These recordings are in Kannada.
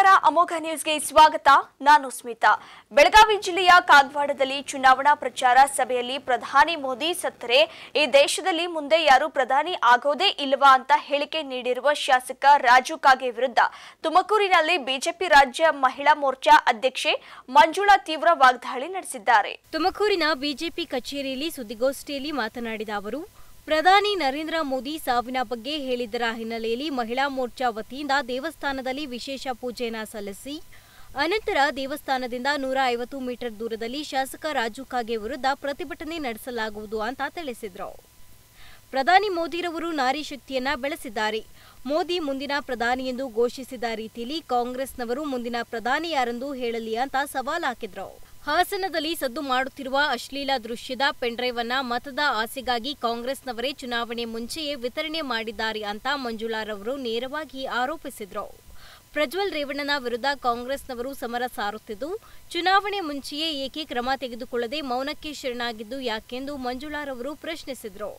ನಮಸ್ಕಾರ ಅಮೋಘ ನ್ಯೂಸ್ಗೆ ಸ್ವಾಗತ. ನಾನು ಸ್ಮಿತಾ. ಬೆಳಗಾವಿ ಜಿಲ್ಲೆಯ ಕಾಗವಾಡದಲ್ಲಿ ಚುನಾವಣಾ ಪ್ರಚಾರ ಸಭೆಯಲ್ಲಿ ಪ್ರಧಾನಿ ಮೋದಿ ಸತ್ತರೆ ಈ ದೇಶದಲ್ಲಿ ಮುಂದೆ ಯಾರು ಪ್ರಧಾನಿ ಆಗೋದೇ ಇಲ್ಲವಾ ಅಂತ ಹೇಳಿಕೆ ನೀಡಿರುವ ಶಾಸಕ ರಾಜು ಕಾಗೆ ವಿರುದ್ಧ ತುಮಕೂರಿನಲ್ಲಿ ಬಿಜೆಪಿ ರಾಜ್ಯ ಮಹಿಳಾ ಮೋರ್ಚಾ ಅಧ್ಯಕ್ಷೆ ಮಂಜುಳಾ ತೀವ್ರ ವಾಗ್ದಾಳಿ ನಡೆಸಿದ್ದಾರೆ. ತುಮಕೂರಿನ ಬಿಜೆಪಿ ಕಚೇರಿಯಲ್ಲಿ ಸುದ್ದಿಗೋಷ್ಠಿಯಲ್ಲಿ ಮಾತನಾಡಿದ ಅವರು, ಪ್ರಧಾನಿ ನರೇಂದ್ರ ಮೋದಿ ಸಾವಿನ ಬಗ್ಗೆ ಹೇಳಿದ್ದರ ಹಿನ್ನೆಲೆಯಲ್ಲಿ ಮಹಿಳಾ ಮೋರ್ಚಾ ವತಿಯಿಂದ ದೇವಸ್ಥಾನದಲ್ಲಿ ವಿಶೇಷ ಪೂಜೆಯನ್ನು ಸಲ್ಲಿಸಿ ಅನಂತರ ದೇವಸ್ಥಾನದಿಂದ 150 ಮೀಟರ್ ದೂರದಲ್ಲಿ ಶಾಸಕ ರಾಜು ಕಾಗೆ ವಿರುದ್ಧ ಪ್ರತಿಭಟನೆ ನಡೆಸಲಾಗುವುದು ಅಂತ ತಿಳಿಸಿದರು. ಪ್ರಧಾನಿ ಮೋದಿರವರು ನಾರಿ ಶಕ್ತಿಯನ್ನ ಬೆಳೆಸಿದ್ದಾರೆ. ಮೋದಿ ಮುಂದಿನ ಪ್ರಧಾನಿ ಎಂದು ಘೋಷಿಸಿದ ರೀತಿಯಲ್ಲಿ ಕಾಂಗ್ರೆಸ್ನವರು ಮುಂದಿನ ಪ್ರಧಾನಿ ಯಾರೆಂದು ಹೇಳಲಿ ಅಂತ ಸವಾಲ್ ಹಾಕಿದ್ರು. ಹಾಸನದಲ್ಲಿ ಸದ್ದು ಮಾಡುತ್ತಿರುವ ಅಶ್ಲೀಲ ದೃಶ್ಯದ ಪೆನ್ಡ್ರೈವ್ ಅನ್ನ ಮತದ ಆಸೆಗಾಗಿ ಕಾಂಗ್ರೆಸ್ನವರೇ ಚುನಾವಣೆ ಮುಂಚೆಯೇ ವಿತರಣೆ ಮಾಡಿದ್ದಾರೆ ಅಂತ ಮಂಜುಳಾರವರು ನೇರವಾಗಿ ಆರೋಪಿಸಿದರು. ಪ್ರಜ್ವಲ್ ರೇವಣ್ಣನ ವಿರುದ್ಧ ಕಾಂಗ್ರೆಸ್ನವರು ಸಮರ ಸಾರುತ್ತಿದ್ದು, ಚುನಾವಣೆ ಮುಂಚೆಯೇ ಏಕೆ ಕ್ರಮ ತೆಗೆದುಕೊಳ್ಳದೆ ಮೌನಕ್ಕೆ ಶರಣಾಗಿದ್ದು ಯಾಕೆಂದು ಮಂಜುಳಾರವರು ಪ್ರಶ್ನಿಸಿದರು.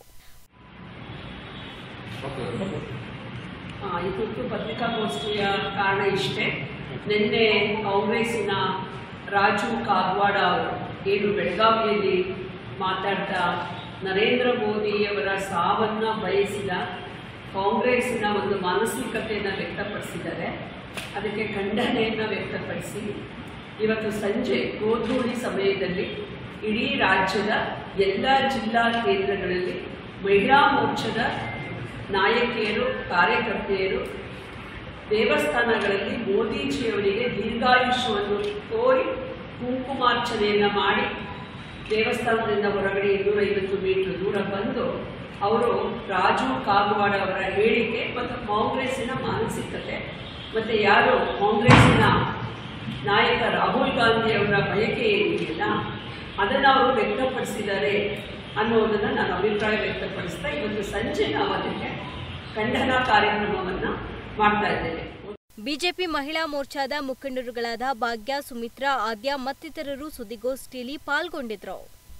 ಇವತ್ತು ಪತ್ರಿಕಾಗೋಷ್ಠಿಯ ಕಾರಣ ಇಷ್ಟೇ. ನಿನ್ನೆ ಕಾಂಗ್ರೆಸ್ಸಿನ ರಾಜು ಕಾಗವಾಡ ಅವರು ಏನು ಬೆಳಗಾವಿಯಲ್ಲಿ ಮಾತಾಡ್ತಾ ನರೇಂದ್ರ ಮೋದಿಯವರ ಸಾವನ್ನ ಬಯಸಿದ ಕಾಂಗ್ರೆಸ್ಸಿನ ಒಂದು ಮಾನಸಿಕತೆಯನ್ನು ವ್ಯಕ್ತಪಡಿಸಿದ್ದಾರೆ. ಅದಕ್ಕೆ ಖಂಡನೆಯನ್ನು ವ್ಯಕ್ತಪಡಿಸಿ ಇವತ್ತು ಸಂಜೆ ಗೋಧೂಳಿ ಸಮಯದಲ್ಲಿ ಇಡೀ ರಾಜ್ಯದ ಎಲ್ಲ ಜಿಲ್ಲಾ ಕೇಂದ್ರಗಳಲ್ಲಿ ಮಹಿಳಾ ಮೋರ್ಚಾದ ನಾಯಕಿಯರು, ಕಾರ್ಯಕರ್ತೆಯರು ದೇವಸ್ಥಾನಗಳಲ್ಲಿ ಮೋದಿಜಿಯವರಿಗೆ ದೀರ್ಘಾಯುಷ್ಯವನ್ನು ಕೋರಿ ಕುಂಕುಮಾರ್ಚನೆಯನ್ನು ಮಾಡಿ ದೇವಸ್ಥಾನದಿಂದ ಹೊರಗಡೆ 250 ಮೀಟರ್ ದೂರ ಬಂದು ಅವರು ರಾಜು ಕಾಗವಾಡ ಅವರ ಹೇಳಿಕೆ ಮತ್ತು ಕಾಂಗ್ರೆಸ್ಸಿನ ಮಾನಸಿಕತೆ ಮತ್ತು ಯಾರು ಕಾಂಗ್ರೆಸ್ಸಿನ ನಾಯಕ ರಾಹುಲ್ ಗಾಂಧಿ ಅವರ ಬಯಕೆ ಏನಿದೆಯಲ್ಲ ಅದನ್ನು ಅವರು ವ್ಯಕ್ತಪಡಿಸಿದ್ದಾರೆ ಅನ್ನೋದನ್ನು ನಾನು ಅಭಿಪ್ರಾಯ ವ್ಯಕ್ತಪಡಿಸ್ತಾ ಇವತ್ತು ಸಂಜೆ ನಾವು ಅದಕ್ಕೆ ಖಂಡನಾ ಕಾರ್ಯಕ್ರಮವನ್ನು ಮಾಡ್ತಾ ಇದ್ದೇವೆ. ಬಿಜೆಪಿ ಮಹಿಳಾ ಮೋರ್ಚಾದ ಮುಖಂಡರುಗಳಾದ ಭಾಗ್ಯ, ಸುಮಿತ್ರಾ, ಆದ್ಯ ಮತ್ತಿತರರು ಸುದ್ದಿಗೋಷ್ಠಿಯಲ್ಲಿ ಪಾಲ್ಗೊಂಡಿದ್ದರು.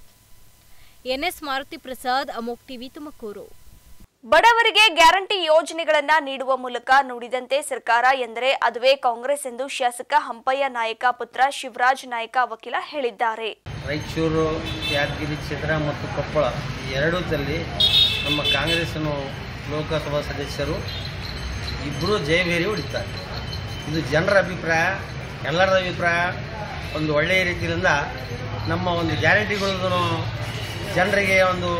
ಎನ್ಎಸ್ ಮಾರುತಿ ಪ್ರಸಾದ್, ಅಮೋಕ್ ಟಿವಿ, ತುಮಕೂರು. ಬಡವರಿಗೆ ಗ್ಯಾರಂಟಿ ಯೋಜನೆಗಳನ್ನ ನೀಡುವ ಮೂಲಕ ನುಡಿದಂತೆ ಸರ್ಕಾರ ಎಂದರೆ ಅದುವೇ ಕಾಂಗ್ರೆಸ್ ಎಂದು ಶಾಸಕ ಹಂಪಯ್ಯ ನಾಯಕ ಪುತ್ರ ಶಿವರಾಜ್ ನಾಯಕ ವಕೀಲ ಹೇಳಿದ್ದಾರೆ. ರಾಯಚೂರು, ಯಾದಗಿರಿ ಕ್ಷೇತ್ರ ಮತ್ತು ಕೊಪ್ಪಳ ಎರಡೂದಲ್ಲಿ ನಮ್ಮ ಕಾಂಗ್ರೆಸ್ನ ಲೋಕಸಭಾ ಸದಸ್ಯರು ಇಬ್ಬರು ಜಯಭೇರಿ ಹೊಡಿತಾರೆ. ಇದು ಜನರ ಅಭಿಪ್ರಾಯ, ಎಲ್ಲರ ಅಭಿಪ್ರಾಯ. ಒಂದು ಒಳ್ಳೆಯ ರೀತಿಯಿಂದ ನಮ್ಮ ಒಂದು ಗ್ಯಾರಂಟಿಗಳದ್ದು ಜನರಿಗೆ ಒಂದು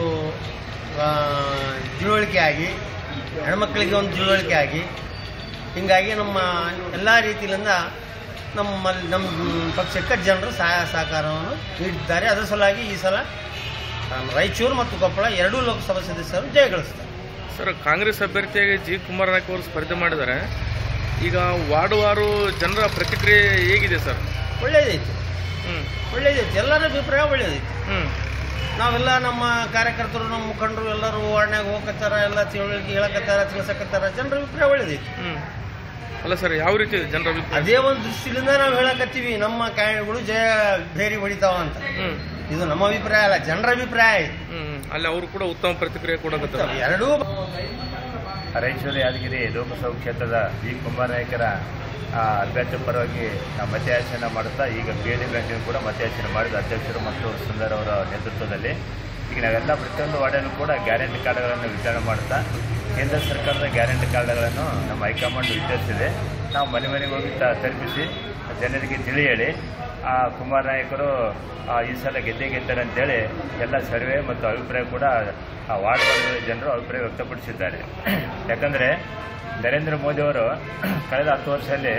ತಿಳುವಳಿಕೆ ಆಗಿ, ಹೆಣ್ಮಕ್ಳಿಗೆ ಒಂದು ತಿಳುವಳಿಕೆ ಆಗಿ, ಹೀಗಾಗಿ ನಮ್ಮ ಎಲ್ಲ ರೀತಿಯಿಂದ ನಮ್ಮ ಪಕ್ಷಕ್ಕೆ ಜನರು ಸಹಾಯ ಸಹಕಾರವನ್ನು ನೀಡಿದ್ದಾರೆ. ಅದರ ಸಲುವಾಗಿ ಈ ಸಲ ರಾಯಚೂರು ಮತ್ತು ಕೊಪ್ಪಳ ಎರಡೂ ಲೋಕಸಭಾ ಸದಸ್ಯರು ಜಯಗಳಿಸ್ತಾರೆ. ಸರ್, ಕಾಂಗ್ರೆಸ್ ಅಭ್ಯರ್ಥಿಯಾಗಿ ಜಿ ಕುಮಾರ್ ನಾಯ್ಕ ಅವರು ಸ್ಪರ್ಧೆ ಮಾಡಿದ್ದಾರೆ. ಈಗ ವಾರ್ಡ್ ಜನರ ಪ್ರತಿಕ್ರಿಯೆ ಹೇಗಿದೆ ಸರ್? ಒಳ್ಳೇದೈತಿ, ಒಳ್ಳೇದೈತಿ. ಎಲ್ಲರ ಅಭಿಪ್ರಾಯ ಒಳ್ಳೇದೈತಿ. ನಾವೆಲ್ಲ ನಮ್ಮ ಕಾರ್ಯಕರ್ತರು, ನಮ್ಮ ಮುಖಂಡರು ಎಲ್ಲರೂ ವಾರ್ಡ್ನಾಗ ಹೋಗತ್ತಾರ, ಎಲ್ಲ ತಿಳುವಳಿಕೆ ಹೇಳಕತ್ತಾರ, ತಿಳಿಸಕತ್ತಾರ. ಜನರ ಅಭಿಪ್ರಾಯ ಒಳ್ಳೇದೈತಿ. ಅಲ್ಲ ಸರ್, ಯಾವ ರೀತಿ ಜನರ ಅಭಿಪ್ರಾಯ? ಅದೇ ಒಂದು ದೃಷ್ಟಿಯಿಂದ ನಾವು ಹೇಳಕತ್ತೀವಿ, ನಮ್ಮ ಕ್ಯಾಂಡಿಡೇಟ್ಗಳು ಜಯ ಭೇರಿ ಹೊಡಿತಾವ ಅಂತ. ಇದು ನಮ್ಮ ಅಭಿಪ್ರಾಯ ಅಲ್ಲ, ಜನರ ಅಭಿಪ್ರಾಯ ಐತಿ. ಅಲ್ಲಿ ಅವರು ಕೂಡ ಉತ್ತಮ ಪ್ರತಿಕ್ರಿಯೆ ಕೊಡಕತ್ತಾರೆ. ಎರಡೂ ರಾಯಚೂರು ಯಾದಗಿರಿ ಲೋಕಸಭಾ ಕ್ಷೇತ್ರದ ಜಿ ಕುಮಾರ್ ನಾಯ್ಕರ ಅಭ್ಯರ್ಥಿ ಪರವಾಗಿ ಮತಯಾಚನೆ ಮಾಡುತ್ತಾ ಈಗ ಬೇಡಿ ಬ್ಯಾಂಕಿನ ಕೂಡ ಮತಯಾಚನೆ ಮಾಡಿದ ಅಧ್ಯಕ್ಷರು ಮತ್ತು ಸುಂದರ್ ಅವರ ನೇತೃತ್ವದಲ್ಲಿ ಈಗ ನಾವೆಲ್ಲ ಪ್ರತಿಯೊಂದು ವಾರ್ಡಲ್ಲೂ ಕೂಡ ಗ್ಯಾರಂಟಿ ಕಾರ್ಡ್ಗಳನ್ನು ವಿತರಣೆ ಮಾಡುತ್ತಾ ಕೇಂದ್ರ ಸರ್ಕಾರದ ಗ್ಯಾರಂಟಿ ಕಾರ್ಡ್ಗಳನ್ನು ನಮ್ಮ ಹೈಕಮಾಂಡ್ ವಿತರಿಸಿದೆ. ನಾವು ಮನೆ ಮನೆಗೆ ಹೋಗಿ ತಲುಪಿಸಿ ಜನರಿಗೆ ತಿಳಿ ಹೇಳಿ ಕುಮಾರ್ ನಾಯಕರು ಈ ಸಲ ಗೆದ್ದರೆ ಅಂತೇಳಿ ಎಲ್ಲ ಸರ್ವೆ ಮತ್ತು ಅಭಿಪ್ರಾಯ ಕೂಡ ವಾರ್ಡ್ ಜನರು ಅಭಿಪ್ರಾಯ ವ್ಯಕ್ತಪಡಿಸಿದ್ದಾರೆ. ಯಾಕಂದರೆ ನರೇಂದ್ರ ಮೋದಿಯವರು ಕಳೆದ 10 ವರ್ಷದಲ್ಲಿ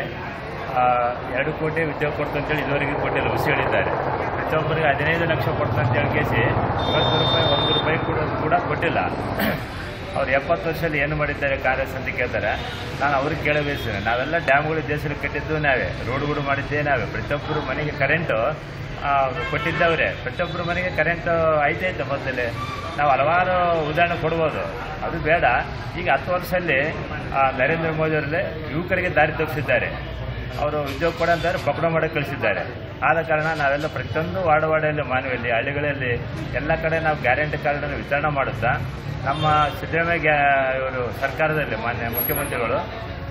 2 ಕೋಟಿ ಉದ್ಯೋಗ ಕೊಡ್ತು ಅಂತೇಳಿ ಇದುವರೆಗೆ ಕೊಟ್ಟಿಲ್ಲ, ಹುಸಿ ಹೇಳಿದ್ದಾರೆ. ಪ್ರತಿಯೊಬ್ಬರಿಗೆ 15 ಲಕ್ಷ ಕೊಡ್ತು ಅಂತೇಳಿ ಕೇಸಿ 50 ರೂಪಾಯಿ 1 ರೂಪಾಯಿ ಕೂಡ ಕೊಟ್ಟಿಲ್ಲ. ಅವ್ರು 70 ವರ್ಷದಲ್ಲಿ ಏನು ಮಾಡಿದ್ದಾರೆ ಕಾಂಗ್ರೆಸ್ ಅಂತ ಕೇಳ್ತಾರೆ. ನಾನು ಅವ್ರಿಗೆ ಕೇಳಬಯಸ್ತೇನೆ, ನಾವೆಲ್ಲ ಡ್ಯಾಮ್ಗಳು ದೇಶದಲ್ಲಿ ಕಟ್ಟಿದ್ದು ನಾವೇ, ರೋಡ್ಗಳು ಮಾಡಿದ್ದೇ ನಾವೇ, ಪ್ರತಿಯೊಬ್ಬರು ಮನೆಗೆ ಕರೆಂಟು ಕೊಟ್ಟಿದ್ದವ್ರೆ, ಪ್ರತಿಯೊಬ್ಬರು ಮನೆಗೆ ಕರೆಂಟು ಐತೈತೆ. ಮೊದಲೇ ನಾವು ಹಲವಾರು ಉದಾಹರಣೆ ಕೊಡ್ಬೋದು, ಅದು ಬೇಡ. ಈಗ 10 ವರ್ಷದಲ್ಲಿ ನರೇಂದ್ರ ಮೋದಿಯವರಲ್ಲೇ ಯುವಕರಿಗೆ ದಾರಿ ತೋರಿಸಿದ್ದಾರೆ. ಅವರು ಉದ್ಯೋಗ ಕೊಡಂತಾರೆ, ಪಕಡ ಮಾಡಕ್ಕೆ ಕಳಿಸಿದ್ದಾರೆ. ಆದ ಕಾರಣ ನಾವೆಲ್ಲ ಪ್ರತಿಯೊಂದು ವಾರ್ಡಲ್ಲಿ, ಮಾನವಿಯಲ್ಲಿ, ಹಳ್ಳಿಗಳಲ್ಲಿ ಎಲ್ಲ ಕಡೆ ನಾವು ಗ್ಯಾರಂಟಿ ಕಾರ್ಡನ್ನು ವಿತರಣೆ ಮಾಡುತ್ತಾ ನಮ್ಮ ಸಿದ್ದರಾಮಯ್ಯ ಇವರು ಸರ್ಕಾರದಲ್ಲಿ ಮಾನ್ಯ ಮುಖ್ಯಮಂತ್ರಿಗಳು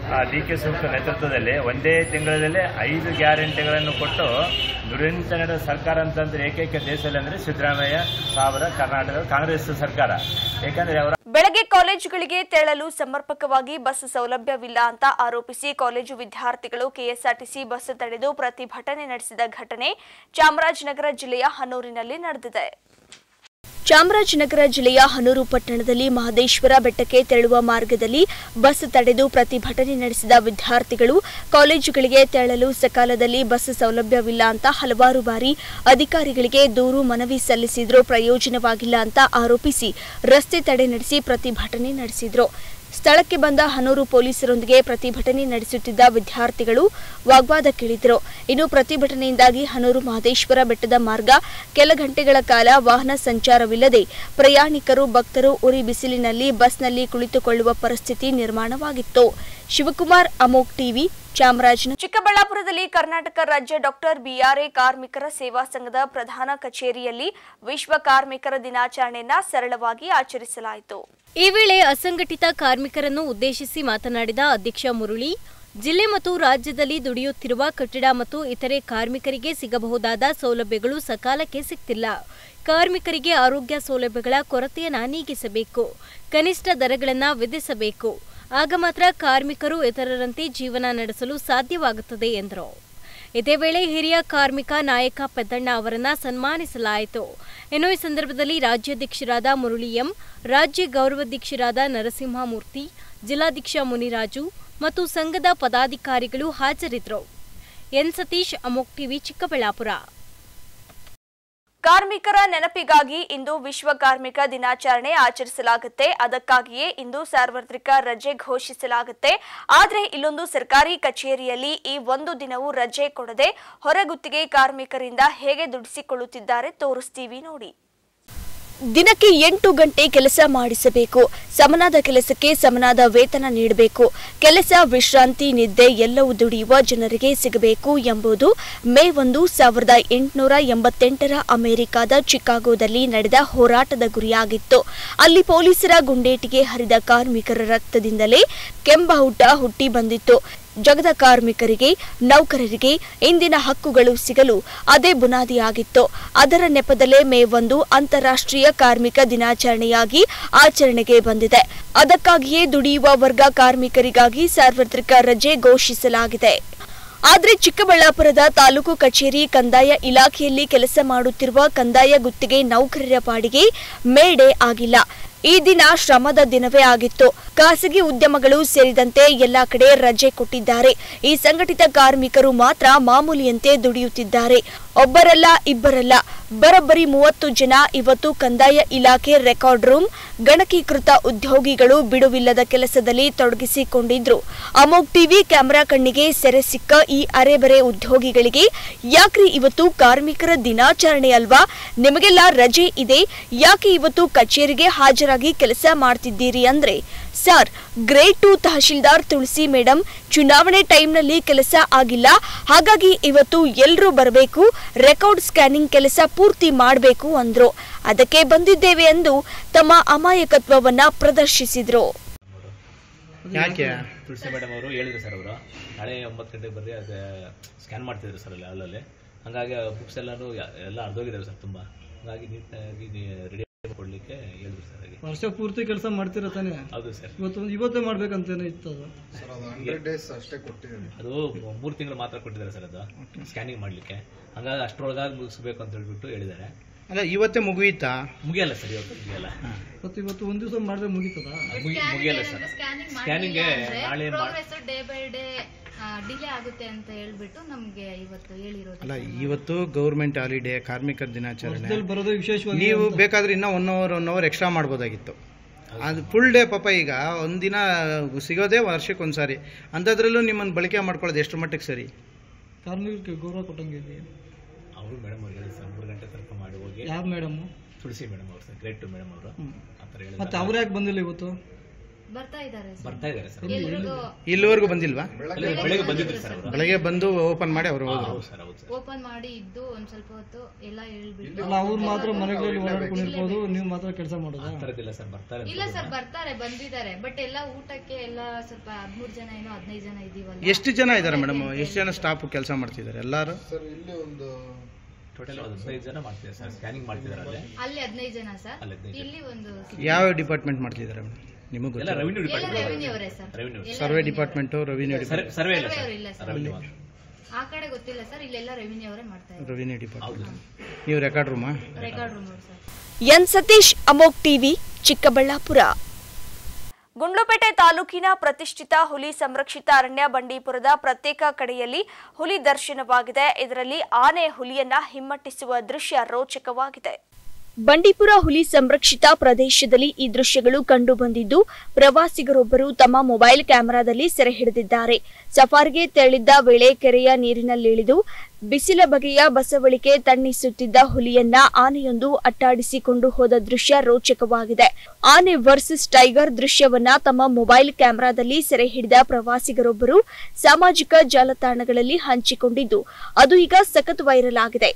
ಡಿ.ಕೆ. ಶಿವಕುಮಾರ್ ನೇತೃತ್ವದಲ್ಲಿ ಒಂದೇ ತಿಂಗಳಲ್ಲಿ 5 ಗ್ಯಾರಂಟಿಗಳನ್ನು ಕೊಟ್ಟು ದುರಂತ ನಡೆದ ಸರ್ಕಾರ ಅಂತಂದ್ರೆ ಏಕೈಕ ದೇಶದಲ್ಲಿ ಅಂದರೆ ಸಿದ್ದರಾಮಯ್ಯ ಕರ್ನಾಟಕದ ಕಾಂಗ್ರೆಸ್ ಸರ್ಕಾರ. ಯಾಕಂದ್ರೆ ಅವರ ಬೆಳಗ್ಗೆ ಕಾಲೇಜುಗಳಿಗೆ ತೆರಳಲು ಸಮರ್ಪಕವಾಗಿ ಬಸ್ ಸೌಲಭ್ಯವಿಲ್ಲ ಅಂತ ಆರೋಪಿಸಿ ಕಾಲೇಜು ವಿದ್ಯಾರ್ಥಿಗಳು ಕೆಎಸ್ಆರ್ಟಿಸಿ ಬಸ್ ತಡೆದು ಪ್ರತಿಭಟನೆ ನಡೆಸಿದ ಘಟನೆ ಚಾಮರಾಜನಗರ ಜಿಲ್ಲೆಯ ಹನೂರಿನಲ್ಲಿ ನಡೆದಿದೆ. ಚಾಮರಾಜನಗರ ಜಿಲ್ಲೆಯ ಹನೂರು ಪಟ್ಟಣದಲ್ಲಿ ಮಹದೇಶ್ವರ ಬೆಟ್ಟಕ್ಕೆ ತೆರಳುವ ಮಾರ್ಗದಲ್ಲಿ ಬಸ್ ತಡೆದು ಪ್ರತಿಭಟನೆ ನಡೆಸಿದ ವಿದ್ಯಾರ್ಥಿಗಳು ಕಾಲೇಜುಗಳಿಗೆ ತೆರಳಲು ಸಕಾಲದಲ್ಲಿ ಬಸ್ ಸೌಲಭ್ಯವಿಲ್ಲ ಅಂತ ಹಲವಾರು ಬಾರಿ ಅಧಿಕಾರಿಗಳಿಗೆ ದೂರು ಮನವಿ ಸಲ್ಲಿಸಿದ್ರೂ ಪ್ರಯೋಜನವಾಗಿಲ್ಲ ಅಂತ ಆರೋಪಿಸಿ ರಸ್ತೆ ತಡೆ ನಡೆಸಿ ಪ್ರತಿಭಟನೆ ನಡೆಸಿದ್ರು. ಸ್ಥಳಕ್ಕೆ ಬಂದ ಹನೂರು ಪೊಲೀಸರೊಂದಿಗೆ ಪ್ರತಿಭಟನೆ ನಡೆಸುತ್ತಿದ್ದ ವಿದ್ಯಾರ್ಥಿಗಳು ವಾಗ್ವಾದಕ್ಕಿಳಿದರು. ಇನ್ನು ಪ್ರತಿಭಟನೆಯಿಂದಾಗಿ ಹನೂರು ಮಹದೇಶ್ವರ ಬೆಟ್ಟದ ಮಾರ್ಗ ಕೆಲ ಗಂಟೆಗಳ ಕಾಲ ವಾಹನ ಸಂಚಾರವಿಲ್ಲದೆ ಪ್ರಯಾಣಿಕರು ಭಕ್ತರು ಉರಿ ಬಿಸಿಲಿನಲ್ಲಿ ಬಸ್ನಲ್ಲಿ ಕುಳಿತುಕೊಳ್ಳುವ ಪರಿಸ್ಥಿತಿ ನಿರ್ಮಾಣವಾಗಿತ್ತು. ಶಿವಕುಮಾರ್, ಅಮೋಕ್ ಟಿವಿ, ಚಾಮರಾಜನಗರ. ಚಿಕ್ಕಬಳ್ಳಾಪುರದಲ್ಲಿ ಕರ್ನಾಟಕ ರಾಜ್ಯ ಡಾಕ್ಟರ್ ಬಿಆರ್ಎ ಕಾರ್ಮಿಕರ ಸೇವಾ ಸಂಘದ ಪ್ರಧಾನ ಕಚೇರಿಯಲ್ಲಿ ವಿಶ್ವ ಕಾರ್ಮಿಕರ ದಿನಾಚರಣೆಯನ್ನು ಸರಳವಾಗಿ ಆಚರಿಸಲಾಯಿತು. ಈ ವೇಳೆ ಅಸಂಘಟಿತ ಕಾರ್ಮಿಕರನ್ನು ಉದ್ದೇಶಿಸಿ ಮಾತನಾಡಿದ ಅಧ್ಯಕ್ಷ ಮುರಳಿ, ಜಿಲ್ಲೆ ಮತ್ತು ರಾಜ್ಯದಲ್ಲಿ ದುಡಿಯುತ್ತಿರುವ ಕಟ್ಟಡ ಮತ್ತು ಇತರೆ ಕಾರ್ಮಿಕರಿಗೆ ಸಿಗಬಹುದಾದ ಸೌಲಭ್ಯಗಳು ಸಕಾಲಕ್ಕೆ ಸಿಗ್ತಿಲ್ಲ. ಕಾರ್ಮಿಕರಿಗೆ ಆರೋಗ್ಯ ಸೌಲಭ್ಯಗಳ ಕೊರತೆಯನ್ನು ನೀಗಿಸಬೇಕು, ಕನಿಷ್ಠ ದರಗಳನ್ನು ವಿಧಿಸಬೇಕು. ಆಗ ಮಾತ್ರ ಕಾರ್ಮಿಕರು ಇತರರಂತೆ ಜೀವನ ನಡೆಸಲು ಸಾಧ್ಯವಾಗುತ್ತದೆ ಎಂದರು. ಇದೇ ವೇಳೆ ಹಿರಿಯ ಕಾರ್ಮಿಕ ನಾಯಕ ಪೆದ್ದಣ್ಣ ಅವರನ್ನು ಸನ್ಮಾನಿಸಲಾಯಿತು. ಇನ್ನು ಈ ಸಂದರ್ಭದಲ್ಲಿ ರಾಜ್ಯಾಧ್ಯಕ್ಷರಾದ ಮುರಳಿ ಎಂ, ರಾಜ್ಯ ಗೌರವಾಧ್ಯಕ್ಷರಾದ ನರಸಿಂಹಮೂರ್ತಿ, ಜಿಲ್ಲಾಧ್ಯಕ್ಷ ಮುನಿರಾಜು ಮತ್ತು ಸಂಘದ ಪದಾಧಿಕಾರಿಗಳು ಹಾಜರಿದ್ದರು. N Satish, Amogh TV, Chikkaballapur. ಕಾರ್ಮಿಕರ ನೆನಪಿಗಾಗಿ ಇಂದು ವಿಶ್ವ ಕಾರ್ಮಿಕ ದಿನಾಚರಣೆ ಆಚರಿಸಲಾಗುತ್ತೆ. ಅದಕ್ಕಾಗಿಯೇ ಇಂದು ಸಾರ್ವತ್ರಿಕ ರಜೆ ಘೋಷಿಸಲಾಗುತ್ತೆ. ಆದರೆ ಇಲ್ಲೊಂದು ಸರ್ಕಾರಿ ಕಚೇರಿಯಲ್ಲಿ ಈ ಒಂದು ದಿನವೂ ರಜೆ ಕೊಡದೆ ಹೊರಗುತ್ತಿಗೆ ಕಾರ್ಮಿಕರಿಂದ ಹೇಗೆ ದುಡಿಸಿಕೊಳ್ಳುತ್ತಿದ್ದಾರೆ ತೋರಿಸ್ತೀವಿ ನೋಡಿ. ದಿನಕ್ಕೆ 8 ಗಂಟೆ ಕೆಲಸ ಮಾಡಿಸಬೇಕು. ಸಮನಾದ ಕೆಲಸಕ್ಕೆ ಸಮನಾದ ವೇತನ ನೀಡಬೇಕು. ಕೆಲಸ, ವಿಶ್ರಾಂತಿ, ನಿದ್ದೆ ಎಲ್ಲವೂ ದುಡಿಯುವ ಜನರಿಗೆ ಸಿಗಬೇಕು ಎಂಬುದು ಮೇ 1, 1888 ಅಮೆರಿಕದ ಚಿಕಾಗೋದಲ್ಲಿ ನಡೆದ ಹೋರಾಟದ ಗುರಿಯಾಗಿತ್ತು. ಅಲ್ಲಿ ಪೊಲೀಸರ ಗುಂಡೇಟಿಗೆ ಹರಿದ ಕಾರ್ಮಿಕರ ರಕ್ತದಿಂದಲೇ ಕೆಂಬಾವುಟ ಹುಟ್ಟಿ ಬಂದಿತ್ತು. ಜಗದ ಕಾರ್ಮಿಕರಿಗೆ, ನೌಕರರಿಗೆ ಇಂದಿನ ಹಕ್ಕುಗಳು ಸಿಗಲು ಅದೇ ಬುನಾದಿಯಾಗಿತ್ತು. ಅದರ ನೆಪದಲ್ಲೇ ಮೇ 1 ಅಂತಾರಾಷ್ಟ್ರೀಯ ಕಾರ್ಮಿಕ ದಿನಾಚರಣೆಯಾಗಿ ಆಚರಣೆಗೆ ಬಂದಿದೆ. ಅದಕ್ಕಾಗಿಯೇ ದುಡಿಯುವ ವರ್ಗ ಕಾರ್ಮಿಕರಿಗಾಗಿ ಸಾರ್ವತ್ರಿಕ ರಜೆ ಘೋಷಿಸಲಾಗಿದೆ. ಆದರೆ ಚಿಕ್ಕಬಳ್ಳಾಪುರದ ತಾಲೂಕು ಕಚೇರಿ ಕಂದಾಯ ಇಲಾಖೆಯಲ್ಲಿ ಕೆಲಸ ಮಾಡುತ್ತಿರುವ ಕಂದಾಯ ಗುತ್ತಿಗೆ ನೌಕರರ ಪಾಡಿಗೆ ಮೇ ಡೇ ಆಗಿಲ್ಲ. ಈ ದಿನ ಶ್ರಮದ ದಿನವೇ ಆಗಿತ್ತು. ಖಾಸಗಿ ಉದ್ಯಮಗಳು ಸೇರಿದಂತೆ ಎಲ್ಲಾ ಕಡೆ ರಜೆ ಕೊಟ್ಟಿದ್ದಾರೆ. ಈ ಸಂಘಟಿತ ಕಾರ್ಮಿಕರು ಮಾತ್ರ ಮಾಮೂಲಿಯಂತೆ ದುಡಿಯುತ್ತಿದ್ದಾರೆ. ಒಬ್ಬರಲ್ಲ, ಇಬ್ಬರಲ್ಲ, ಬರೋಬ್ಬರಿ 30 ಜನ ಇವತ್ತು ಕಂದಾಯ ಇಲಾಖೆ ರೆಕಾರ್ಡ್ ರೂಮ್, ಗಣಕೀಕೃತ ಉದ್ಯೋಗಿಗಳು ಬಿಡುವಿಲ್ಲದ ಕೆಲಸದಲ್ಲಿ ತೊಡಗಿಸಿಕೊಂಡಿದ್ರು. ಅಮೋಕ್ ಟಿವಿ ಕ್ಯಾಮೆರಾ ಕಣ್ಣಿಗೆ ಸೆರೆ ಸಿಕ್ಕ ಈ ಅರೆಬರೆ ಉದ್ಯೋಗಿಗಳಿಗೆ ಯಾಕ್ರಿ ಇವತ್ತು ಕಾರ್ಮಿಕರ ದಿನಾಚರಣೆ ಅಲ್ವಾ, ನಿಮಗೆಲ್ಲ ರಜೆ ಇದೆ, ಯಾಕೆ ಇವತ್ತು ಕಚೇರಿಗೆ ಹಾಜರಾಗಿ ಕೆಲಸ ಮಾಡ್ತಿದ್ದೀರಿ ಅಂದ್ರೆ, ಸರ್, ಗ್ರೇಡ್ 2 ತಹಶೀಲ್ದಾರ್ ತುಳಸಿ ಮೇಡಮ್ ಚುನಾವಣೆ ಟೈಮ್ನಲ್ಲಿ ಕೆಲಸ ಆಗಿಲ್ಲ, ಹಾಗಾಗಿ ಇವತ್ತು ಎಲ್ಲರೂ ಬರಬೇಕು, ರೆಕಾರ್ಡ್ ಸ್ಕ್ಯಾನಿಂಗ್ ಕೆಲಸ ಪೂರ್ತಿ ಮಾಡಬೇಕು ಅಂದ್ರು. ಅದಕ್ಕೆ ಬಂದಿದ್ದೇವೆ ಎಂದು ತಮ್ಮ ಅಮಾಯಕತ್ವವನ್ನ ಪ್ರದರ್ಶಿಸಿದ್ರು. ಯಾಕೆ ತುಳಸಿ ಮೇಡಮ್ ಅವರು ಹೇಳಿದ್ರು ಸರ್, ಅವರು ನಾಳೆ 9 ಗಂಟೆಗೆ ಬಂದು ಅದು ಸ್ಕ್ಯಾನ್ ಮಾಡ್ತಿದ್ರು ಸರ್ ಅಲ್ಲಲ್ಲಿ. ಹಂಗಾಗಿ ಬುಕ್ಸ್ ಎಲ್ಲಾನು ಎಲ್ಲ ಅರ್ಧೋಗಿದ್ದಾವೆ ಸರ್ ತುಂಬ. ಹಂಗಾಗಿ ನೀಟಾಗಿ ರೆಡಿ ಕೊಡ್ಲಿಕ್ಕೆ ಹೇಳಿದ್ರು ಸರ್. ವರ್ಷ ಪೂರ್ತಿ ಕೆಲಸ ಮಾಡ್ತಿರೋ ತಾನೆ? ಹೌದು ಸರ್. ಇವತ್ತೇ ಮಾಡ್ಬೇಕಂತೇನೆ ಇತ್ತು ಅದು. ಅದು 3 ತಿಂಗಳು ಮಾತ್ರ ಕೊಟ್ಟಿದ್ದಾರೆ ಸರ್ ಅದು ಸ್ಕ್ಯಾನಿಂಗ್ ಮಾಡ್ಲಿಕ್ಕೆ. ಹಂಗಾಗಿ ಅಷ್ಟರೊಳಗಾಗಿ ಮುಗಿಸ್ಬೇಕು ಅಂತ ಹೇಳ್ಬಿಟ್ಟು ಹೇಳಿದ್ದಾರೆ. ಅಲ್ಲ, ಇವತ್ತೇ ಮುಗಿಯುತ್ತಾ? ಮುಗಿಯಲ್ಲ ಸರ್, ಇವತ್ತು ಮುಗಿಯಲ್ಲ. ಇವತ್ತು ಒಂದ್ ದಿವಸ ಮಾಡಿದ್ರೆ ಮುಗಿತದ? ಮುಗಿಯಲ್ಲ ಸರ್. ಸ್ಕ್ಯಾನಿಂಗ್ ನಾಳೆ ಡೇ ಬೈ ಡೇ ಡಿಲೇ ಆಗುತ್ತೆ ಅಂತ ಹೇಳ್ಬಿಟ್ಟು ನಮ್ಗೆ ಇವತ್ತು ಹೇಳಿರೋದು. ಅಲ್ಲ, ಇವತ್ತು ಗೌರ್ಮೆಂಟ್ ಹಾಲಿಡೇ, ಕಾರ್ಮಿಕರ ದಿನಾಚರಣೆ. ಬರೋದು ವಿಶೇಷವಾಗಿ ನೀವು ಬೇಕಾದ್ರೆ ಇನ್ನೂ 1 ಅವರ್ ಎಕ್ಸ್ಟ್ರಾ ಮಾಡ್ಬೋದಾಗಿತ್ತು. ಅದು ಫುಲ್ ಡೇ ಪಾಪ. ಈಗ ಒಂದಿನ ಸಿಗೋದೇ ವರ್ಷಕ್ಕೆ ಒಂದ್ಸಾರಿ, ಅಂಥದ್ರಲ್ಲೂ ನಿಮ್ಮನ್ನು ಬಳಕೆ ಮಾಡ್ಕೊಳ್ಳೋದು ಎಷ್ಟು ಮಟ್ಟಿಗೆ ಸರಿ? ಕಾರ್ಮಿಕರಿಗೆ ಗೌರವ ಕೊಟ್ಟಂಗೆ ಅವರು ಮೇಡಮ್ ಅವ್ರು ಹೇಳಿ ಸರ್ 3 ಗಂಟೆ ತನಕ ಮಾಡಿ ಹೋಗಿ. ಯಾರು ಮೇಡಮ್? ತುಳಸಿ ಮೇಡಮ್ ಅವರು ಸರ್, ಗ್ರೇಡ್ 2 ಮೇಡಮ್ ಅವರು ಆ ಥರ ಹೇಳಿ. ಮತ್ತೆ ಅವ್ರು ಯಾಕೆ ಬಂದಿಲ್ಲ ಇವತ್ತು? ಬರ್ತಾ ಇದ್ದಾರೆ ಸರ್ ಎಲ್ರಿಗೂ ಇಲ್ಲಿವರೆಗೂ ಬಂದಿಲ್ವಾ? ಬೆಳಗ್ಗೆ ಬಂದಿದ್ರು ಸರ್ ಅವರು. ಬೆಳಗ್ಗೆ ಬಂದು ಓಪನ್ ಮಾಡಿ ಅವರು ಹೋದ್ರು. ಓಪನ್ ಮಾಡಿ ಇದ್ದು ಒಂದ್ ಸ್ವಲ್ಪ ಹೊತ್ತು ಎಲ್ಲ ಹೇಳ್ಬಿಟ್ಟು ಅಲ್ಲ ಅವ್ರು ಮಾತ್ರ ಮನೆಗಳಲ್ಲಿ ಓಡಾಡ್ಕೊಂಡಿರ್ಬೋದು, ನೀವು ಮಾತ್ರ ಕೆಲಸ ಮಾಡೋದಾ? ಇಲ್ಲ ಸರ್ ಬರ್ತಾರೆ. ಇಲ್ಲ ಸರ್ ಬರ್ತಾರೆ, ಬಂದಿದ್ದಾರೆ. ಬಟ್ ಎಲ್ಲ ಊಟಕ್ಕೆ ಎಲ್ಲ ಸ್ವಲ್ಪ 13 ಜನ ಏನೋ 15 ಜನ ಇದೀವಲ್ಲ. ಎಷ್ಟು ಜನ ಇದ್ದಾರೆ ಮೇಡಮ್? ಎಷ್ಟು ಜನ ಸ್ಟಾಫ್ ಕೆಲಸ ಮಾಡ್ತಿದ್ದಾರೆ ಎಲ್ಲರೂ? ಸರ್ ಇಲ್ಲಿ ಒಂದು ಟೋಟಲ್ 15 ಜನ ಮಾಡ್ತಿದ್ದಾರೆ ಸರ್. ಸ್ಕ್ಯಾನಿಂಗ್ ಮಾಡ್ತಿದ್ದಾರೆ ಅಲ್ಲಿ 15 ಜನ ಸರ್. ಇಲ್ಲಿ ಒಂದು ಯಾವ ಡಿಪಾರ್ಟ್ಮೆಂಟ್ ಮಾಡ್ತಿದ್ದಾರೆ ಮೇಡಮ್? ನಿಮಗೆ ಎಲ್ಲ ರೆವಿನ್ಯೂ ರೆವಿನ್ಯೂ ಅವರೇ sir. Survey department, revenue survey ಇಲ್ಲ ಸರ್. ಆ ಕಡೆ ಗೊತ್ತಿಲ್ಲ ಸರ್. ಇಲ್ಲೆಲ್ಲ ರೆವಿನ್ಯೂ ಅವರೇ ಮಾಡ್ತಾರೆ. Revenue department. ನೀವು ರೆಕಾರ್ಡ್ ರೂಮಾ? Record room sir. N Satish, Amogh TV, Chikkaballapur. Gundlupet ತಾಲೂಕಿನ ಪ್ರತಿಷ್ಠಿತ ಹುಲಿ ಸಂರಕ್ಷಿತ ಅರಣ್ಯ ಬಂಡೀಪುರದ ಪ್ರತ್ಯೇಕ ಕಡೆಯಲ್ಲಿ ಹುಲಿ ದರ್ಶನವಾಗಿದೆ. ಇದರಲ್ಲಿ ಆನೆ ಹುಲಿಯನ್ನ ಹಿಮ್ಮೆಟ್ಟಿಸುವ ದೃಶ್ಯ ರೋಚಕವಾಗಿದೆ. ಬಂಡೀಪುರ ಹುಲಿ ಸಂರಕ್ಷಿತ ಪ್ರದೇಶದಲ್ಲಿ ಈ ದೃಶ್ಯಗಳು ಕಂಡುಬಂದಿದ್ದು, ಪ್ರವಾಸಿಗರೊಬ್ಬರು ತಮ್ಮ ಮೊಬೈಲ್ ಕ್ಯಾಮೆರಾದಲ್ಲಿ ಸೆರೆ ಹಿಡಿದಿದ್ದಾರೆ. ಸಫಾರಿಗೆ ತೆರಳಿದ್ದ ವೇಳೆ ಕೆರೆಯ ನೀರಿನಲ್ಲಿಳಿದು ಬಿಸಿಲ ಬಗೆಯ ಬಸವಳಿಕೆ ತಣ್ಣಿಸುತ್ತಿದ್ದ ಹುಲಿಯನ್ನ ಆನೆಯೊಂದು ಅಟ್ಟಾಡಿಸಿಕೊಂಡು ಹೋದ ದೃಶ್ಯ ರೋಚಕವಾಗಿದೆ. ಆನೆ ವರ್ಸಸ್ ಟೈಗರ್ ದೃಶ್ಯವನ್ನ ತಮ್ಮ ಮೊಬೈಲ್ ಕ್ಯಾಮೆರಾದಲ್ಲಿ ಸೆರೆ ಹಿಡಿದ ಪ್ರವಾಸಿಗರೊಬ್ಬರು ಸಾಮಾಜಿಕ ಜಾಲತಾಣಗಳಲ್ಲಿ ಹಂಚಿಕೊಂಡಿದ್ದು, ಅದು ಈಗ ಸಖತ್ ವೈರಲ್ ಆಗಿದೆ.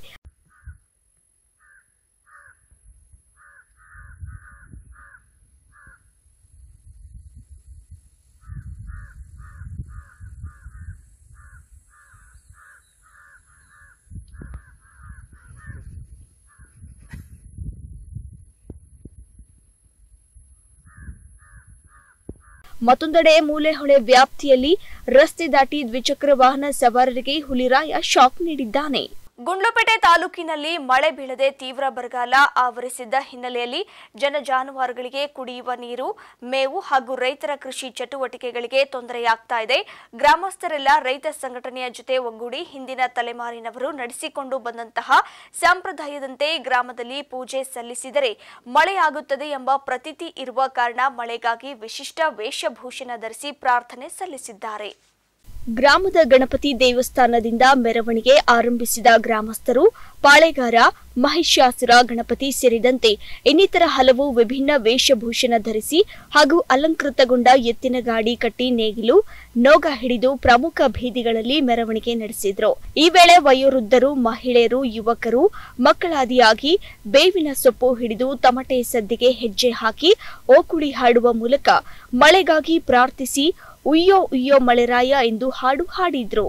ಮತ್ತೊಂದೆಡೆ ಮೂಲೆಹೊಳೆ ವ್ಯಾಪ್ತಿಯಲ್ಲಿ ರಸ್ತೆ ದಾಟಿ ದ್ವಿಚಕ್ರ ವಾಹನ ಸವಾರರಿಗೆ ಹುಲಿರಾಯ ಶಾಕ್ ನೀಡಿದ್ದಾನೆ. ಗುಂಡ್ಲುಪೇಟೆ ತಾಲೂಕಿನಲ್ಲಿ ಮಳೆ ಬೀಳದೆ ತೀವ್ರ ಬರಗಾಲ ಆವರಿಸಿದ್ದ ಹಿನ್ನೆಲೆಯಲ್ಲಿ ಜಾನುವಾರುಗಳಿಗೆ ಕುಡಿಯುವ ನೀರು, ಮೇವು ಹಾಗೂ ರೈತರ ಕೃಷಿ ಚಟುವಟಿಕೆಗಳಿಗೆ ತೊಂದರೆಯಾಗ್ತಾ ಇದೆ. ಗ್ರಾಮಸ್ಥರೆಲ್ಲ ರೈತ ಸಂಘಟನೆಯ ಜೊತೆ ಒಗ್ಗೂಡಿ ಹಿಂದಿನ ತಲೆಮಾರಿನವರು ನಡೆಸಿಕೊಂಡು ಬಂದಂತಹ ಸಂಪ್ರದಾಯದಂತೆ ಗ್ರಾಮದಲ್ಲಿ ಪೂಜೆ ಸಲ್ಲಿಸಿದರೆ ಮಳೆಯಾಗುತ್ತದೆ ಎಂಬ ಪ್ರತೀತಿ ಇರುವ ಕಾರಣ ಮಳೆಗಾಗಿ ವಿಶಿಷ್ಟ ವೇಷಭೂಷಣ ಧರಿಸಿ ಪ್ರಾರ್ಥನೆ ಸಲ್ಲಿಸಿದ್ದಾರೆ. ಗ್ರಾಮದ ಗಣಪತಿ ದೇವಸ್ಥಾನದಿಂದ ಮೆರವಣಿಗೆ ಆರಂಭಿಸಿದ ಗ್ರಾಮಸ್ಥರು ಪಾಳೆಗಾರ, ಮಹಿಷಾಸುರ ಗಣಪತಿ ಸೇರಿದಂತೆ ಇನ್ನಿತರ ಹಲವು ವಿಭಿನ್ನ ವೇಷಭೂಷಣ ಧರಿಸಿ ಹಾಗೂ ಅಲಂಕೃತಗೊಂಡ ಎತ್ತಿನ ಗಾಡಿ ಕಟ್ಟಿ ನೇಗಿಲು, ನೋಗ ಹಿಡಿದು ಪ್ರಮುಖ ಬೀದಿಗಳಲ್ಲಿ ಮೆರವಣಿಗೆ ನಡೆಸಿದ್ರು. ಈ ವೇಳೆ ವಯೋವೃದ್ಧರು, ಮಹಿಳೆಯರು, ಯುವಕರು, ಮಕ್ಕಳಾದಿಯಾಗಿ ಬೇವಿನ ಸೊಪ್ಪು ಹಿಡಿದು ತಮಟೆ ಸದ್ದಿಗೆ ಹೆಜ್ಜೆ ಹಾಕಿ ಓಕುಳಿ ಹಾಡುವ ಮೂಲಕ ಮಳೆಗಾಗಿ ಪ್ರಾರ್ಥಿಸಿ ಉಯ್ಯೋ ಉಯ್ಯೋ ಮಳೆರಾಯ ಎಂದು ಹಾಡು ಹಾಡಿದ್ರು.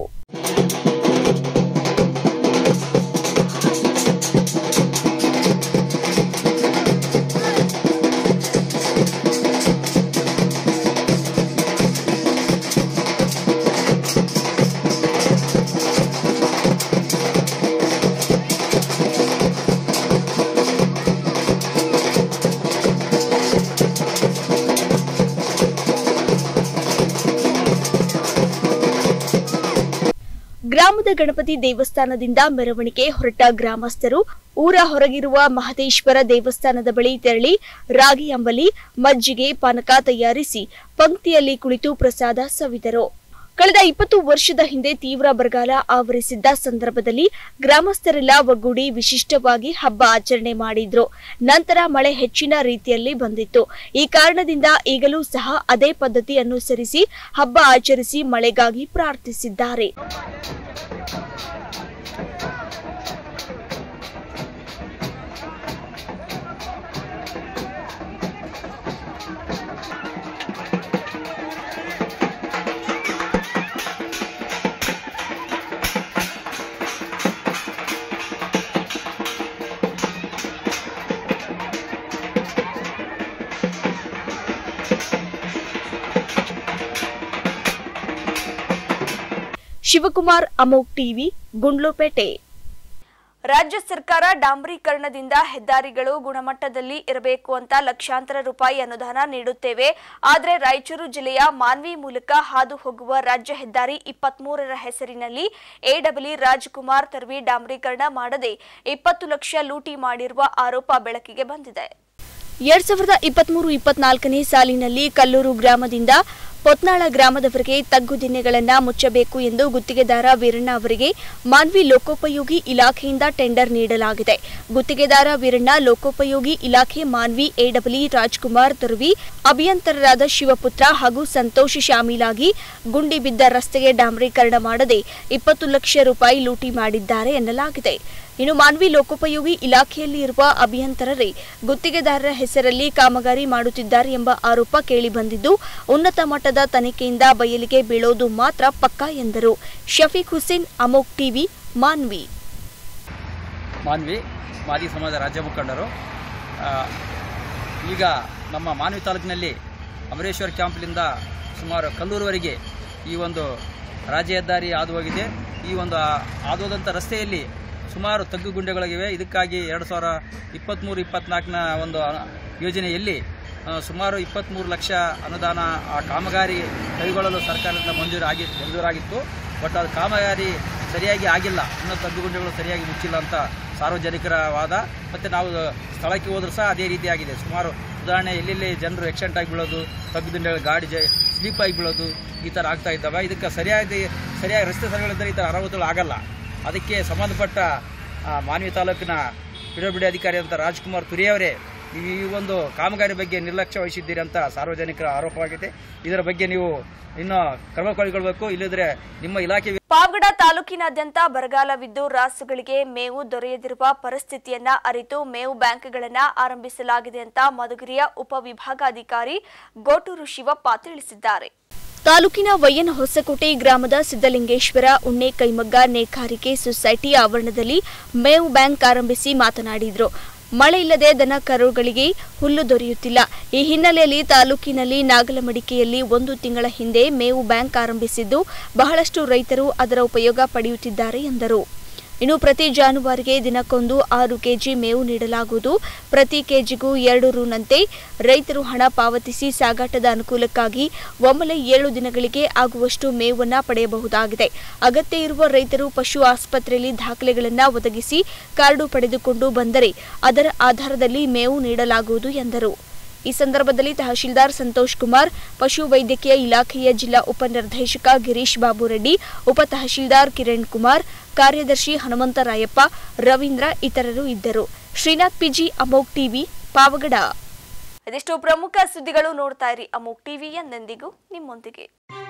ಗ್ರಾಮದ ಗಣಪತಿ ದೇವಸ್ಥಾನದಿಂದ ಮೆರವಣಿಗೆ ಹೊರಟ ಗ್ರಾಮಸ್ಥರು ಊರ ಹೊರಗಿರುವ ಮಹದೇಶ್ವರ ದೇವಸ್ಥಾನದ ಬಳಿ ತೆರಳಿ ರಾಗಿ ಅಂಬಲಿ, ಮಜ್ಜಿಗೆ, ಪಾನಕ ತಯಾರಿಸಿ ಪಂಕ್ತಿಯಲ್ಲಿ ಕುಳಿತು ಪ್ರಸಾದ ಸವಿದರು. ಕಳೆದ 20 ವರ್ಷದ ಹಿಂದೆ ತೀವ್ರ ಬರಗಾಲ ಆವರಿಸಿದ್ದ ಸಂದರ್ಭದಲ್ಲಿ ಗ್ರಾಮಸ್ಥರೆಲ್ಲ ಒಗ್ಗೂಡಿ ವಿಶಿಷ್ಟವಾಗಿ ಹಬ್ಬ ಆಚರಣೆ ಮಾಡಿದ್ರು. ನಂತರ ಮಳೆ ಹೆಚ್ಚಿನ ರೀತಿಯಲ್ಲಿ ಬಂದಿತ್ತು. ಈ ಕಾರಣದಿಂದ ಈಗಲೂ ಸಹ ಅದೇ ಪದ್ಧತಿ ಅನುಸರಿಸಿ ಹಬ್ಬ ಆಚರಿಸಿ ಮಳೆಗಾಗಿ ಪ್ರಾರ್ಥಿಸಿದ್ದಾರೆ. ಶಿವಕುಮಾರ್, ಅಮೋಕ್ ಟಿವಿ, ಗುಂಡ್ಲುಪೇಟೆ. ರಾಜ್ಯ ಸರ್ಕಾರ ಡಾಂಬರೀಕರಣದಿಂದ ಹೆದ್ದಾರಿಗಳು ಗುಣಮಟ್ಟದಲ್ಲಿ ಇರಬೇಕು ಅಂತ ಲಕ್ಷಾಂತರ ರೂಪಾಯಿ ಅನುದಾನ ನೀಡುತ್ತೇವೆ. ಆದರೆ ರಾಯಚೂರು ಜಿಲ್ಲೆಯ ಮಾನ್ವಿ ಮೂಲಕ ಹಾದು ಹೋಗುವ ರಾಜ್ಯ ಹೆದ್ದಾರಿ 23ರ ಹೆಸರಿನಲ್ಲಿ ಎಡಬ್ಲ್ಯೂ ರಾಜ್ಕುಮಾರ್ ತರ್ವಿ ಡಾಂಬರೀಕರಣ ಮಾಡದೆ 20 ಲಕ್ಷ ಲೂಟಿ ಮಾಡಿರುವ ಆರೋಪ ಬೆಳಕಿಗೆ ಬಂದಿದೆ. 2023-24ನೇ ಸಾಲಿನಲ್ಲಿ ಕಲ್ಲೂರು ಗ್ರಾಮದಿಂದ ಹೊತ್ನಾಳ ಗ್ರಾಮದವರಿಗೆ ತಗ್ಗು ದಿನ್ನೆಗಳನ್ನು ಮುಚ್ಚಬೇಕು ಎಂದು ಗುತ್ತಿಗೆದಾರ ವೀರಣ್ಣ ಅವರಿಗೆ ಮಾನ್ವಿ ಲೋಕೋಪಯೋಗಿ ಇಲಾಖೆಯಿಂದ ಟೆಂಡರ್ ನೀಡಲಾಗಿದೆ. ಗುತ್ತಿಗೆದಾರ ವೀರಣ್ಣ ಲೋಕೋಪಯೋಗಿ ಇಲಾಖೆ ಮಾನ್ವಿ ಎಡಬ್ಲ್ಯೂ ರಾಜ್ಕುಮಾರ್ ತುರ್ವಿ ಅಭಿಯಂತರರಾದ ಶಿವಪುತ್ರ ಹಾಗೂ ಸಂತೋಷ್ ಶಾಮೀಲಾಗಿ ಗುಂಡಿ ಬಿದ್ದ ರಸ್ತೆಗೆ ಡಾಂಬರೀಕರಣ ಮಾಡದೆ 20 ಲಕ್ಷ ರೂಪಾಯಿ ಲೂಟಿ ಮಾಡಿದ್ದಾರೆ ಎನ್ನಲಾಗಿದೆ. ಇನ್ನು ಮಾನ್ವಿ ಲೋಕೋಪಯೋಗಿ ಇಲಾಖೆಯಲ್ಲಿ ಇರುವ ಅಭಿಯಂತರರೇ ಗುತ್ತಿಗೆದಾರರ ಹೆಸರಲ್ಲಿ ಕಾಮಗಾರಿ ಮಾಡುತ್ತಿದ್ದಾರೆ ಎಂಬ ಆರೋಪ ಕೇಳಿಬಂದಿದ್ದು ಉನ್ನತ ಮಟ್ಟದ ತನಿಖೆಯಿಂದ ಬಯಲಿಗೆ ಬೀಳೋದು ಮಾತ್ರ ಪಕ್ಕಾ ಎಂದರು. ಶಫೀಕ್ ಹುಸೇನ್, ಅಮೋಕ್ ಟಿವಿ, ಮಾನ್ವಿ. ಮಾದಿ ಸಮಾಜ ರಾಜ್ಯ ಮುಖಂಡರು. ಈಗ ನಮ್ಮ ಮಾನ್ವಿ ತಾಲೂಕಿನಲ್ಲಿ ಅಮರೇಶ್ವರ ಕ್ಯಾಂಪ್ನಿಂದ ಸುಮಾರು ಕಲ್ಲೂರುವರೆಗೆ ಈ ಒಂದು ರಾಜ್ಯ ಹೆದ್ದಾರಿ ಹಾದು ಹೋಗಿದೆ. ಈ ಒಂದು ಹಾದುಹೋದಂಥ ರಸ್ತೆಯಲ್ಲಿ ಸುಮಾರು ತಗ್ಗು ಗುಂಡೆಗಳಿವೆ. ಇದಕ್ಕಾಗಿ 2023-24ನ ಒಂದು ಯೋಜನೆಯಲ್ಲಿ ಸುಮಾರು 23 ಲಕ್ಷ ಅನುದಾನ ಆ ಕಾಮಗಾರಿ ಕೈಗೊಳ್ಳಲು ಸರ್ಕಾರದಿಂದ ಮಂಜೂರಾಗಿತ್ತು. ಬಟ್ ಅದು ಕಾಮಗಾರಿ ಸರಿಯಾಗಿ ಆಗಿಲ್ಲ, ಇನ್ನೂ ತಗ್ಗು ಗುಂಡೆಗಳು ಸರಿಯಾಗಿ ಮುಚ್ಚಿಲ್ಲ ಅಂತ ಸಾರ್ವಜನಿಕರ ವಾದ. ಮತ್ತು ನಾವು ಸ್ಥಳಕ್ಕೆ ಹೋದರೂ ಸಹ ಅದೇ ರೀತಿಯಾಗಿದೆ. ಸುಮಾರು ಉದಾಹರಣೆ ಎಲ್ಲೆಲ್ಲಿ ಜನರು ಆಕ್ಸಿಡೆಂಟ್ ಆಗಿ ಬೀಳೋದು, ತಗ್ಗು ಗುಂಡೆಗಳು ಗಾಡಿ ಸ್ಲೀಪ್ ಆಗಿ ಬೀಳೋದು ಈ ಥರ ಆಗ್ತಾ ಇದ್ದಾವೆ. ಇದಕ್ಕೆ ಸರಿಯಾಗಿ ರಸ್ತೆ ಸರಿಗಳಿದ್ದರೆ ಈ ಥರ ಅನಾಹುತಗಳು ಆಗಲ್ಲ. ಅದಕ್ಕೆ ಸಂಬಂಧಪಟ್ಟ ಮಾನ್ವಿ ತಾಲೂಕಿನ ಪಿಡಬ್ಲ್ಯೂಡಿ ಅಧಿಕಾರಿ ಅಂತ ರಾಜ್ಕುಮಾರ್ ತುರಿಯವರೇ ಈ ಒಂದು ಕಾಮಗಾರಿ ಬಗ್ಗೆ ನಿರ್ಲಕ್ಷ್ಯ ವಹಿಸಿದ್ದೀರಿ ಅಂತ ಸಾರ್ವಜನಿಕರ ಆರೋಪವಾಗಿದೆ. ಇದರ ಬಗ್ಗೆ ನೀವು ಇನ್ನೂ ಕ್ರಮ ಕೈಗೊಳ್ಳಬೇಕು, ಇಲ್ಲದ್ರೆ ನಿಮ್ಮ ಇಲಾಖೆ. ಪಾವಗಡ ತಾಲೂಕಿನಾದ್ಯಂತ ಬರಗಾಲವಿದ್ದು ರಾಸುಗಳಿಗೆ ಮೇವು ದೊರೆಯದಿರುವ ಪರಿಸ್ಥಿತಿಯನ್ನ ಅರಿತು ಮೇವು ಬ್ಯಾಂಕ್ಗಳನ್ನು ಆರಂಭಿಸಲಾಗಿದೆ ಅಂತ ಮಧುಗಿರಿಯ ಉಪವಿಭಾಗಾಧಿಕಾರಿ ಗೋಟೂರು ಶಿವಪ್ಪ ತಿಳಿಸಿದ್ದಾರೆ. ತಾಲೂಕಿನ ವೈಎನ್ ಹೊಸಕೋಟೆ ಗ್ರಾಮದ ಸಿದ್ದಲಿಂಗೇಶ್ವರ ಉಣ್ಣೆ ಕೈಮಗ್ಗ ನೇಕಾರಿಕೆ ಸೊಸೈಟಿ ಆವರಣದಲ್ಲಿ ಮೇವು ಬ್ಯಾಂಕ್ ಆರಂಭಿಸಿ ಮಾತನಾಡಿದರು. ಮಳೆ ಇಲ್ಲದೆ ದನ ಕರುಗಳಿಗೆ ಹುಲ್ಲು ದೊರೆಯುತ್ತಿಲ್ಲ. ಈ ಹಿನ್ನೆಲೆಯಲ್ಲಿ ತಾಲೂಕಿನಲ್ಲಿ ನಾಗಲಮಡಿಕೆಯಲ್ಲಿ 1 ತಿಂಗಳ ಹಿಂದೆ ಮೇವು ಬ್ಯಾಂಕ್ ಆರಂಭಿಸಿದ್ದು ಬಹಳಷ್ಟು ರೈತರು ಅದರ ಉಪಯೋಗ ಪಡೆಯುತ್ತಿದ್ದಾರೆ ಎಂದರು. ಇನ್ನು ಪ್ರತಿ ಜಾನುವಾರಿಗೆ ದಿನಕ್ಕೊಂದು 6 ಕೆಜಿ ಮೇವು ನೀಡಲಾಗುವುದು. ಪ್ರತಿ ಕೆಜಿಗೂ 2 ರೂನಂತೆ ರೈತರು ಹಣ ಪಾವತಿಸಿ ಸಾಗಾಟದ ಅನುಕೂಲಕ್ಕಾಗಿ ಒಮ್ಮೆಲೆ 7 ದಿನಗಳಿಗೆ ಆಗುವಷ್ಟು ಮೇವನ್ನು ಪಡೆಯಬಹುದಾಗಿದೆ. ಅಗತ್ಯ ಇರುವ ರೈತರು ಪಶು ಆಸ್ಪತ್ರೆಯಲ್ಲಿ ದಾಖಲೆಗಳನ್ನು ಒದಗಿಸಿ ಕಾರ್ಡು ಪಡೆದುಕೊಂಡು ಬಂದರೆ ಅದರ ಆಧಾರದಲ್ಲಿ ಮೇವು ನೀಡಲಾಗುವುದು ಎಂದರು. ಈ ಸಂದರ್ಭದಲ್ಲಿ ತಹಶೀಲ್ದಾರ್ ಸಂತೋಷ್ ಕುಮಾರ್, ಪಶು ವೈದ್ಯಕೀಯ ಇಲಾಖೆಯ ಜಿಲ್ಲಾ ಉಪನಿರ್ದೇಶಕ ಗಿರೀಶ್ ಬಾಬು ರೆಡ್ಡಿ, ಉಪ ತಹಶೀಲ್ದಾರ್ ಕಿರಣ್ ಕುಮಾರ್, ಕಾರ್ಯದರ್ಶಿ ಹನುಮಂತರಾಯಪ್ಪ, ರವೀಂದ್ರ ಇತರರು ಇದ್ದರು. Srinath PG, Amogh TV, Pavagada. ಇದಿಷ್ಟು ಪ್ರಮುಖ ಸುದ್ದಿಗಳು. ನೋಡ್ತಾ ಇರಿ ಅಮೋಕ್ ಟಿವಿ, ಎಂದೆಂದಿಗೂ ನಿಮ್ಮೊಂದಿಗೆ.